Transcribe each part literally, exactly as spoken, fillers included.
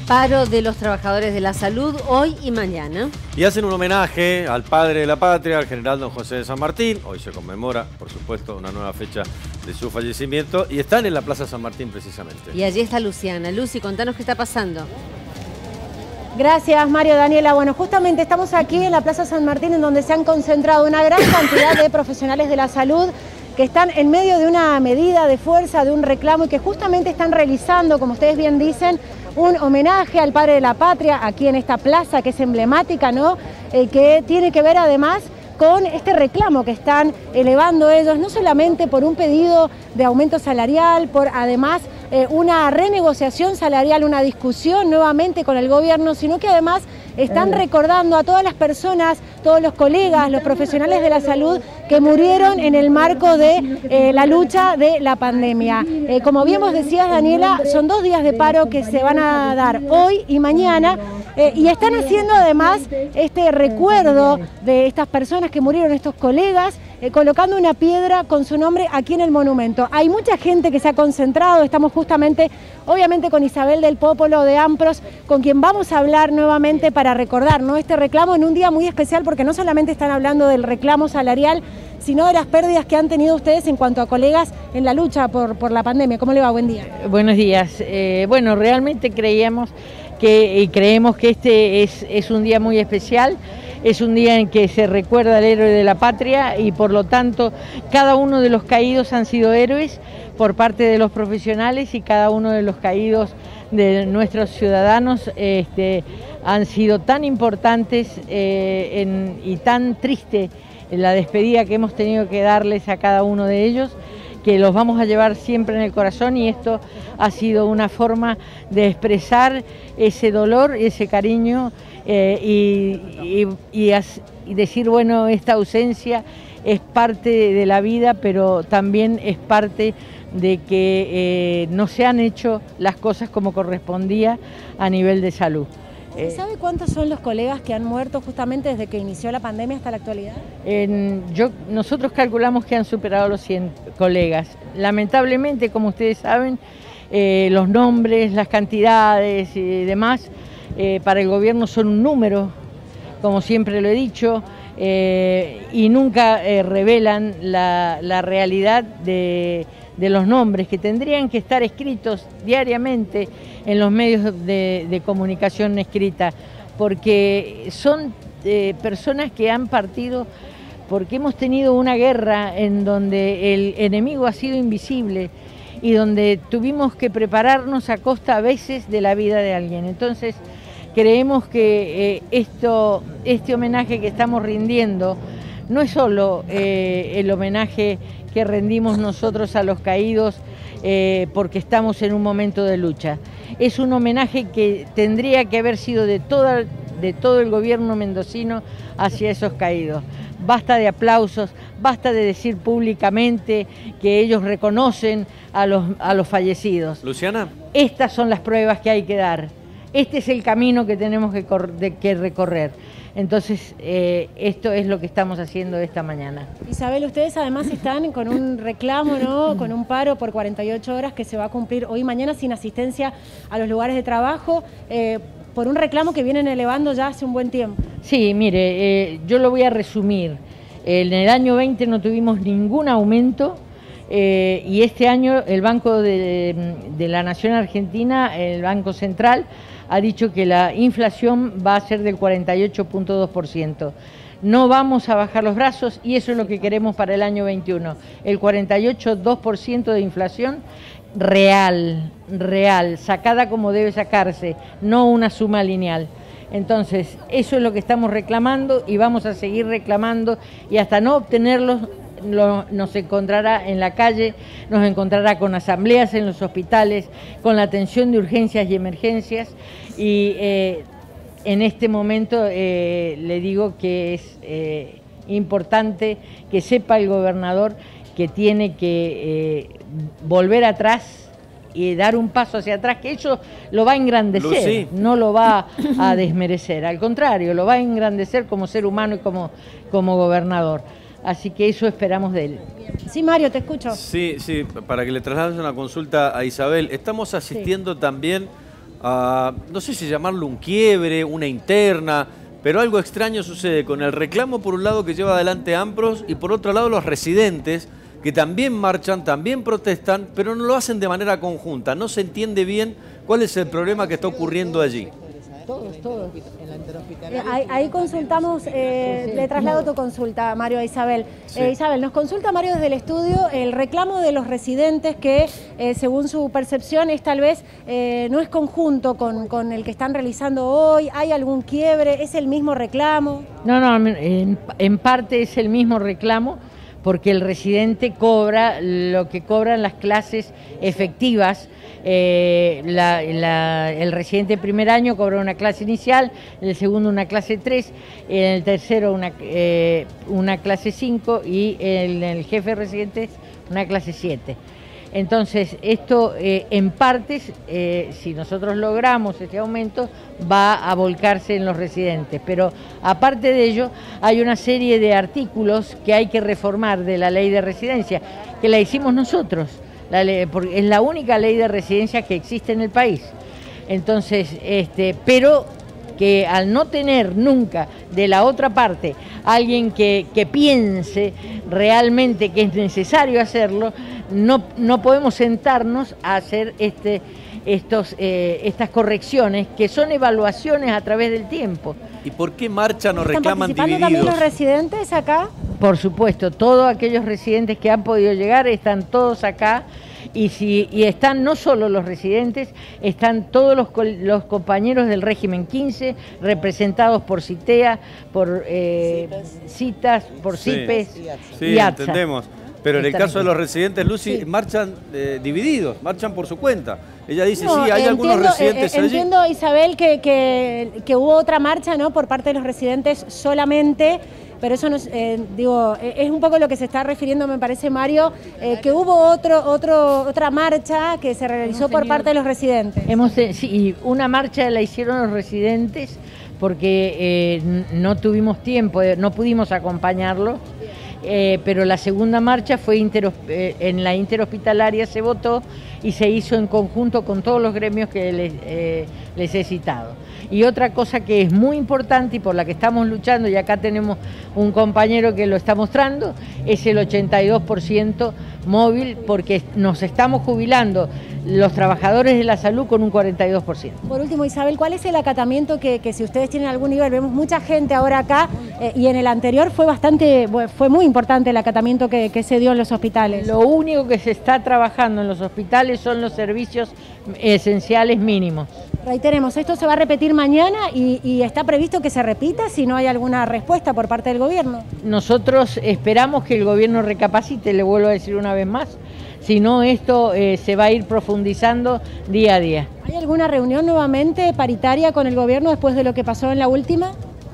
Paro de los trabajadores de la salud hoy y mañana. Y hacen un homenaje al padre de la patria, al general don José de San Martín. Hoy se conmemora, por supuesto, una nueva fecha de su fallecimiento. Y están en la Plaza San Martín precisamente. Y allí está Luciana. Lucy, contanos qué está pasando. Gracias, Mario, Daniela. Bueno, justamente estamos aquí en la Plaza San Martín, en donde se han concentrado una gran cantidad de profesionales de la salud que están en medio de una medida de fuerza, de un reclamo, y que justamente están realizando, como ustedes bien dicen, un homenaje al padre de la patria aquí en esta plaza que es emblemática, ¿no? Eh, que tiene que ver además con este reclamo que están elevando ellos, no solamente por un pedido de aumento salarial, por además eh, una renegociación salarial, una discusión nuevamente con el gobierno, sino que además están recordando a todas las personas, todos los colegas, los profesionales de la salud que murieron en el marco de eh, la lucha de la pandemia. Eh, como bien vos decías, Daniela, son dos días de paro que se van a dar hoy y mañana, eh, y están haciendo además este recuerdo de estas personas que murieron, estos colegas, eh, colocando una piedra con su nombre aquí en el monumento. Hay mucha gente que se ha concentrado, estamos justamente, obviamente, con Isabel del Popolo de AMPROS, con quien vamos a hablar nuevamente para recordar, ¿no?, este reclamo en un día muy especial, porque no solamente están hablando del reclamo salarial, sino de las pérdidas que han tenido ustedes en cuanto a colegas en la lucha por, por la pandemia. ¿Cómo le va? Buen día. Buenos días. Eh, bueno, realmente creíamos que, y creemos que este es, es un día muy especial. Es un día en que se recuerda al héroe de la patria y por lo tanto cada uno de los caídos han sido héroes por parte de los profesionales, y cada uno de los caídos de nuestros ciudadanos este, han sido tan importantes eh, en, y tan triste la despedida que hemos tenido que darles a cada uno de ellos, que los vamos a llevar siempre en el corazón, y esto ha sido una forma de expresar ese dolor, ese cariño eh, y, y, y, y decir, bueno, esta ausencia es parte de la vida, pero también es parte de que eh, no se han hecho las cosas como correspondía a nivel de salud. ¿Se sabe cuántos son los colegas que han muerto justamente desde que inició la pandemia hasta la actualidad? En, yo, nosotros calculamos que han superado los cien colegas. Lamentablemente, como ustedes saben, eh, los nombres, las cantidades y demás, eh, para el gobierno son un número, como siempre lo he dicho, eh, y nunca eh, revelan la, la realidad de... de los nombres que tendrían que estar escritos diariamente en los medios de, de comunicación escrita, porque son eh, personas que han partido porque hemos tenido una guerra en donde el enemigo ha sido invisible y donde tuvimos que prepararnos a costa a veces de la vida de alguien. Entonces creemos que eh, esto, este homenaje que estamos rindiendo no es solo eh, el homenaje que rendimos nosotros a los caídos eh, porque estamos en un momento de lucha. Es un homenaje que tendría que haber sido de, toda, de todo el gobierno mendocino hacia esos caídos. Basta de aplausos, basta de decir públicamente que ellos reconocen a los, a los fallecidos. Luciana. Estas son las pruebas que hay que dar. Este es el camino que tenemos que, de, que recorrer. Entonces, eh, esto es lo que estamos haciendo esta mañana. Isabel, ustedes además están con un reclamo, ¿no?, con un paro por cuarenta y ocho horas que se va a cumplir hoy y mañana sin asistencia a los lugares de trabajo, eh, por un reclamo que vienen elevando ya hace un buen tiempo. Sí, mire, eh, yo lo voy a resumir. En el año veinte no tuvimos ningún aumento, eh, y este año el Banco de, de la Nación Argentina, el Banco Central, ha dicho que la inflación va a ser del cuarenta y ocho punto dos por ciento. No vamos a bajar los brazos y eso es lo que queremos para el año veintiuno. El cuarenta y ocho punto dos por ciento de inflación real, real, sacada como debe sacarse, no una suma lineal. Entonces, eso es lo que estamos reclamando y vamos a seguir reclamando, y hasta no obtenerlos Lo, nos encontrará en la calle, nos encontrará con asambleas en los hospitales, con la atención de urgencias y emergencias, y eh, en este momento eh, le digo que es eh, importante que sepa el gobernador que tiene que eh, volver atrás y dar un paso hacia atrás, que eso lo va a engrandecer, Lucy. No lo va a desmerecer, al contrario, lo va a engrandecer como ser humano y como, como gobernador. Así que eso esperamos de él. Sí, Mario, te escucho. Sí, sí, para que le traslades una consulta a Isabel. Estamos asistiendo sí. también a, no sé si llamarlo un quiebre, una interna, pero algo extraño sucede con el reclamo por un lado que lleva adelante AMPROS y por otro lado los residentes que también marchan, también protestan, pero no lo hacen de manera conjunta. No se entiende bien cuál es el problema que está ocurriendo allí. Todos, todos. Eh, ahí, ahí consultamos, eh, le traslado tu consulta, Mario, a Isabel. Sí. Eh, Isabel, nos consulta Mario desde el estudio el reclamo de los residentes que, eh, según su percepción, es tal vez eh, no es conjunto con, con el que están realizando hoy. ¿Hay algún quiebre? ¿Es el mismo reclamo? No, no, en, en parte es el mismo reclamo, porque el residente cobra lo que cobran las clases efectivas. Eh, la, la, el residente primer año cobra una clase inicial, el segundo una clase tres, en el tercero una, eh, una clase cinco y el, el jefe residente una clase siete. Entonces, esto eh, en partes, eh, si nosotros logramos este aumento, va a volcarse en los residentes. Pero aparte de ello, hay una serie de artículos que hay que reformar de la ley de residencia, que la hicimos nosotros. La ley, porque es la única ley de residencia que existe en el país. Entonces, este, pero que al no tener nunca de la otra parte alguien que, que piense realmente que es necesario hacerlo, no, no podemos sentarnos a hacer este, estos, eh, estas correcciones que son evaluaciones a través del tiempo. ¿Y por qué marchan o reclaman ¿Están participando divididos? también los residentes acá? Por supuesto, todos aquellos residentes que han podido llegar están todos acá y, si, y están no solo los residentes, están todos los, los compañeros del régimen quince representados por CITEA, por eh, CITAS, por Sí. CIPES Sí, y ATSA. entendemos. Pero en el Están caso de aquí. los residentes, Lucy, Sí. marchan eh, divididos, marchan por su cuenta. Ella dice, No, sí, hay entiendo, algunos residentes eh, eh, allí. Entiendo, Isabel, que, que, que hubo otra marcha, ¿no?, por parte de los residentes solamente, pero eso nos, eh, digo, eh, es un poco lo que se está refiriendo, me parece, Mario, eh, que hubo otro, otro, otra marcha que se realizó por parte de los residentes. Hemos, eh, sí, una marcha la hicieron los residentes porque eh, no tuvimos tiempo, eh, no pudimos acompañarlo. Eh, pero la segunda marcha fue inter, eh, en la interhospitalaria se votó y se hizo en conjunto con todos los gremios que les, eh, les he citado. Y otra cosa que es muy importante y por la que estamos luchando, y acá tenemos un compañero que lo está mostrando, es el ochenta y dos por ciento móvil, porque nos estamos jubilando los trabajadores de la salud con un cuarenta y dos por ciento. Por último, Isabel, ¿cuál es el acatamiento que, que si ustedes tienen algún nivel, vemos mucha gente ahora acá eh, y en el anterior fue bastante, fue muy importante el acatamiento que, que se dio en los hospitales? Lo único que se está trabajando en los hospitales son los servicios esenciales mínimos. Reiteremos, esto se va a repetir mañana y, y está previsto que se repita si no hay alguna respuesta por parte del gobierno. Nosotros esperamos que el gobierno recapacite, le vuelvo a decir una vez más, si no esto eh, se va a ir profundizando día a día. ¿Hay alguna reunión nuevamente paritaria con el gobierno después de lo que pasó en la última?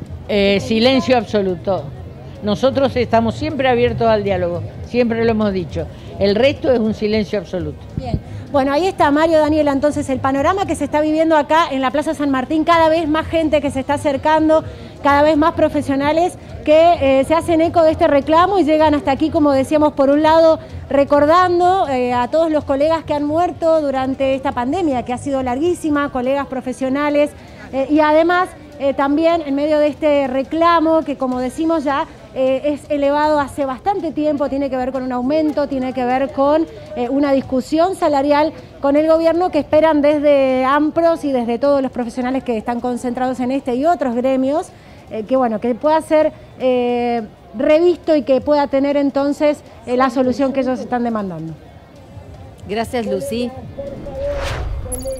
Eh, silencio absoluto. Nosotros estamos siempre abiertos al diálogo, siempre lo hemos dicho. El resto es un silencio absoluto. Bien. Bueno, ahí está, Mario, Daniela, entonces el panorama que se está viviendo acá en la Plaza San Martín, cada vez más gente que se está acercando, cada vez más profesionales que eh, se hacen eco de este reclamo y llegan hasta aquí, como decíamos, por un lado, recordando eh, a todos los colegas que han muerto durante esta pandemia, que ha sido larguísima, colegas profesionales, eh, y además eh, también en medio de este reclamo que, como decimos ya, Eh, es elevado hace bastante tiempo, tiene que ver con un aumento, tiene que ver con eh, una discusión salarial con el gobierno que esperan desde AMPROS y desde todos los profesionales que están concentrados en este y otros gremios, eh, que bueno, que pueda ser eh, revisto y que pueda tener entonces eh, la solución que ellos están demandando. Gracias, Lucy.